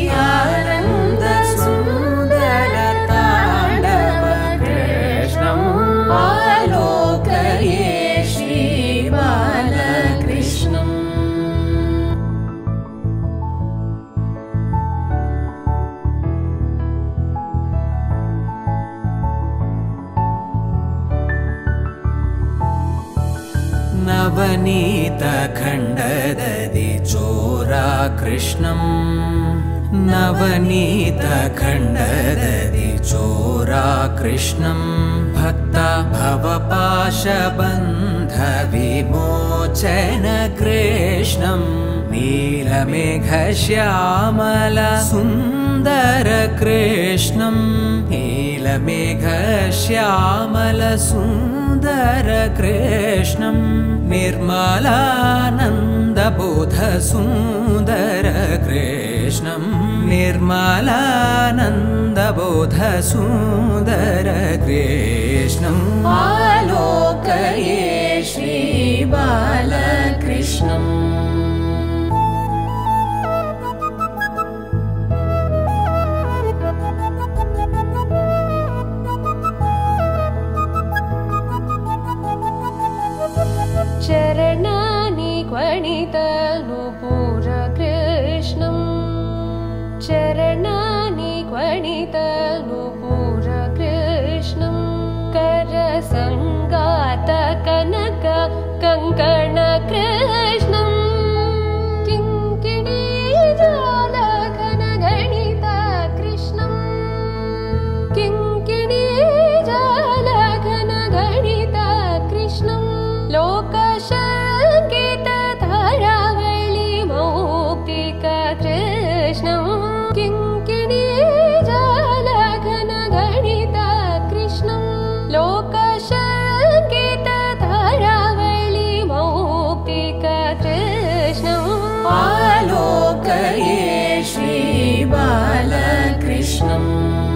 आनन्द सुन्दर ताण्डव कृष्णम् आलोकये श्री बालकृष्णम्। नवनीत खण्डददि चोरा कृष्णम् नवनीत खण्डददि चोरा कृष्णम् भक्ता भवपाशबन्ध विमोचन कृष्णम् नीलमेघ श्यामल सुन्दर कृष्णम् नीलमेघ श्यामल सुन्दर कृष्णम् निर्मलानन्द बोध सुन्दर कृष्णम् निर्मलानन्द बोध सुन्दर कृष्णम् आलोकये श्री बालकृष्णम्। चरणानि क्वणितनुपुर कृष्णम् चरणानि क्वणितनुपुर कृष्णम् करसङ्गात कनक कङ्कण कृष्णम् किङ्किणी जालघन गणित कृष्णम् किङ्किणी जालघन गणित कृष्णम् लोकशङ्कित धारावळि मौक्तिक कृष्णम् किङ्किणी जालघन गणित कृष्णम् लोकशङ्कित धारावळि मौक्तिक कृष्णम् आलोकये श्री बालकृष्णम्।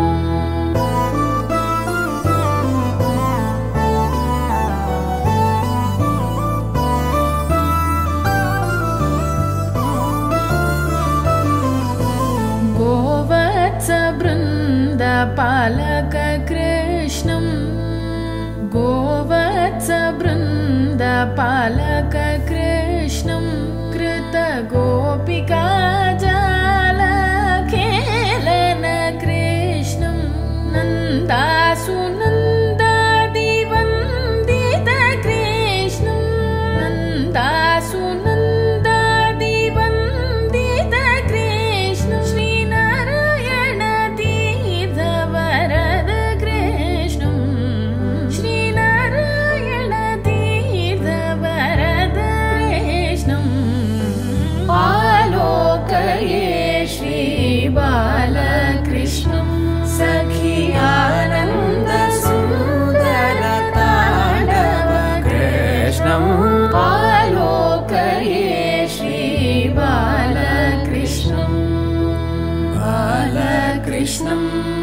गोवत्सवृन्द पालक कृष्णम् गोवत्सवृन्द पालक कृष्णम् कृत गोपिका जाल खेलन कृष्णम् नन्दासुनन्दादिवन्दित कृष्णम् नन्दासुनन्दादिवन्दित कृष्णम् श्रीनारायण तीर्थवरद कृष्णम् श्रीनारायण तीर्थवरद कृष्णम् आलोकये श्री बालकृष्णम् सखी आनन्द सुन्दर ताण्डव कृष्णम् आलोकये श्री बालकृष्णम् बालकृष्णम्।